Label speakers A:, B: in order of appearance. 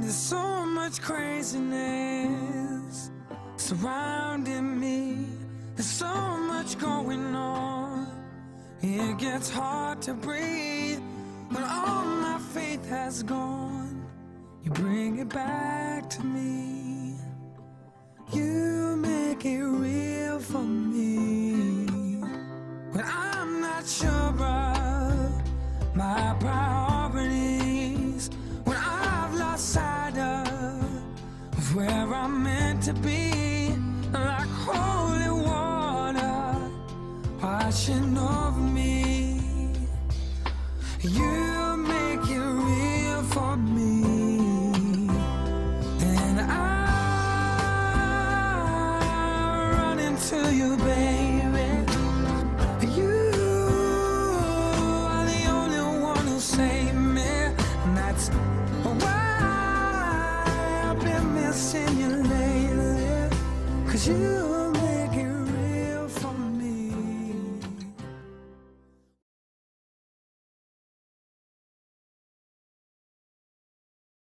A: There's so much craziness surrounding me. There's so much going on. It gets hard to breathe when all my faith has gone. You bring it back to me. You make it real for me when I'm not sure of my priorities, when I've lost sight of where I'm meant to be. Like holy water washing over me, you make it real for me. And I run into you, baby. You are the only one who saved me, and that's why I've been missing you lately. 'Cause you